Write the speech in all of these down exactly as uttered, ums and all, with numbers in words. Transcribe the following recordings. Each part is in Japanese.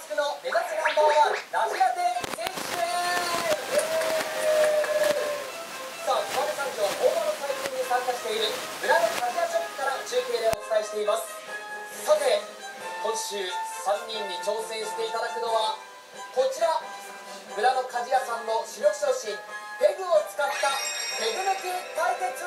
地区の目指すナンバーワンラジアテ選手。さあ、燕三条大間の祭典に参加している村の鍛冶屋ショップから中継でお伝えしています。さて、今週さんにんに挑戦していただくのはこちら、村の鍛冶屋さんの主力商品ペグを使ったペグ抜き対決。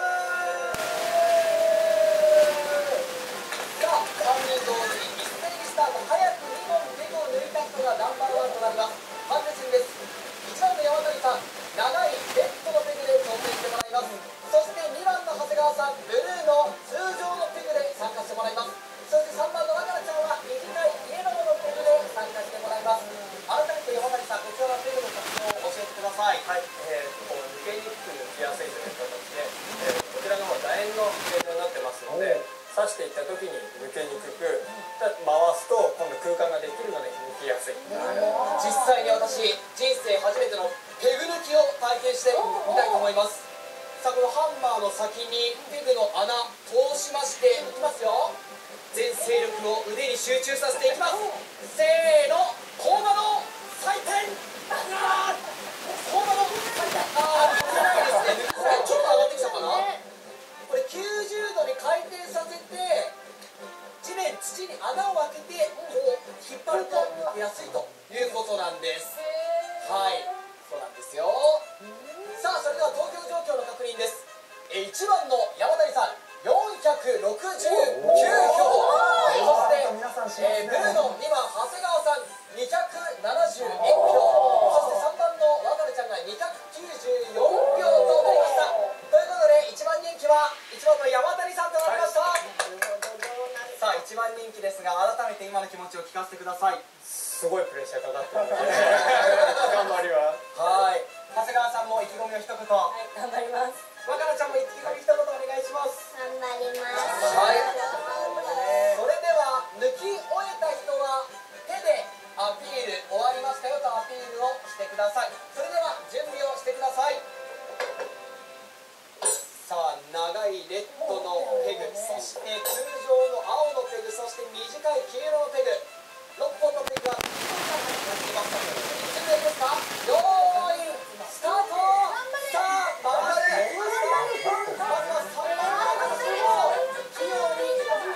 さあ、さんにん同時に一斉にスタート。早くにほんペグを抜いた人がナンバーワンとなります。ハンデ順です。いちばんの山谷さん、長いレッドのペグで挑戦してもらいます。そしてにばんの長谷川さん、ブルーの通常のペグで参加してもらいます。そしてさんばんの若菜ちゃんは短いイエローのペグで参加してもらいます。改めて山谷さん、こちらのペグの特徴を教えてください。 はい、えー、こう抜けにくく抜きやすいという形で、えー、こちらがもう楕円の形状になってますので、刺していった時に抜けにくく、回すと今度空間ができるので抜きやすい。 実際に私、人生初めてのペグ抜きを体験してみたいと思います。さあ、このハンマーの先にペグの穴通しましていきますよ。全勢力を腕に集中させていきます。せーの、コーマの採点。あー、コーマの採点。あー、抜けないですね。抜けない。ちょっと上がってきたかな。これきゅうじゅうどに回転させて地面、土に穴を開けてこう引っ張ると抜けやすいということなんです。はい、そうなんですよ。さあ、それでは投票状況の確認です。いちばんの山谷さん、よんひゃくろくじゅうきゅうひょう。そして、えー、ブルーのにばん長谷川さん、にひゃくななじゅういちひょう。そしてさんばんの若菜ちゃんがにひゃくきゅうじゅうよんひょうとなりました。ということでいちばん人気はいちばんの山谷さんとなりました。さあ、いちばん人気ですが、改めて今の気持ちを聞かせてください。 すごいプレッシャーかかってるので頑張ります。 はい、長谷川さんも意気込みを一言。 はい、頑張ります。 若菜ちゃんも意気込み一言お願いします。 頑張ります。 はい、それでは抜き終えた人は手でアピール終わりましたよとアピールをしてください。それでは準備をしてください。さあ、長いレッドのペグ、そして通常の青のペグ、そして短い黄色のペグ、ろっぽんのペグがいっぽんになっています。準備ですか。よーいスタート。さあ、まもなく来ました。まずはさんばんの方を器用ににばん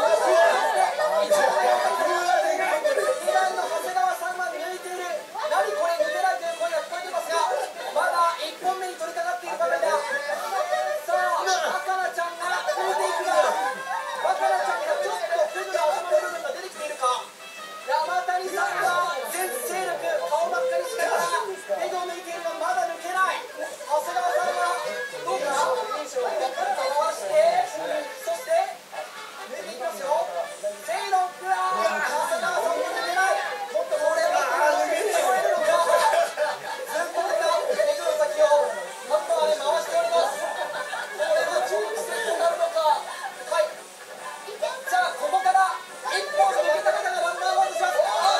の長谷川さんは抜いている。何これ、抜けないという声が聞こえていますが、まだいっぽんめに取り掛かっている場面だ。さあ、若菜ちゃんが抜いていくが、若菜ちゃんがちょっとペグの頭の部分が出てきているか。山谷さんが全勢力、顔真っ赤にしながらペグを抜いているがまだ抜けない。長谷川さんはどうか、回して、そして抜いていきますよ。せーの、うわー、長谷川さんも抜けない。もっとこれは抜けてこれるのか。ずっとペグの先をハンマーで回しております。これはじゅうにセットになるのか。はい、じゃあここからいっぽん抜けた方がナンバーワンにします。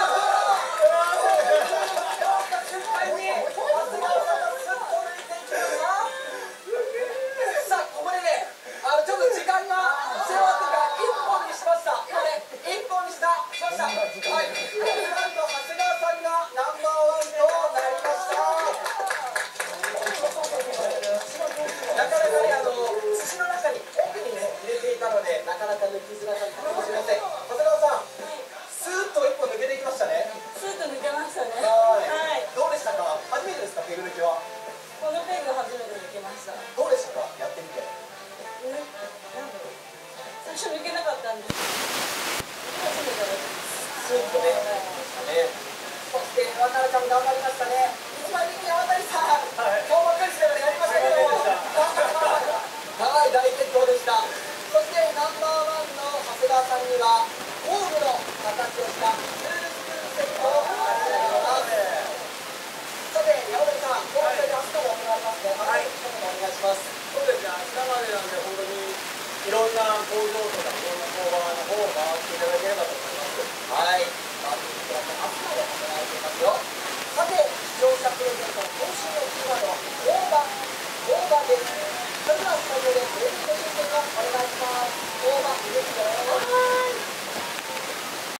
瞬間に長谷川さんがスッと抜いていきますが、さあ、ここでね、あのちょっと時間が迫ってるからいっぽんにしました。今ね、いっぽんにしたしました。はい、なんと長谷川さんがナンバーワンとなりました。なかなかね、あの土の中に奥にね入れていたのでなかなか抜きづらかったかもしれません。長谷川さん、スーッといっぽん抜けていきましたね。 スーッと抜けましたね。 ははい。 い、どうでしたか。初めてですか、ペグ抜きは。 このペグ初めて抜けました。 どうでしたか、やってみて。 ぬなんだろう。最初抜けなかったんです。初めてだった。 スーッとね。ね。そして渡辺ちゃんも頑張りましたね。一番人気の渡さん、顔ばっかりしながらやりましたけども。はい、大健闘でした。そしてナンバーワンの長谷川さんにはホームの形をしたツールスプーンセットを差し上げます。さて、山谷さん、今回で明日も行われますね。はい、一言お願いします。 そうですね、明日までなんで本当にいろんな工場とかいろんなこう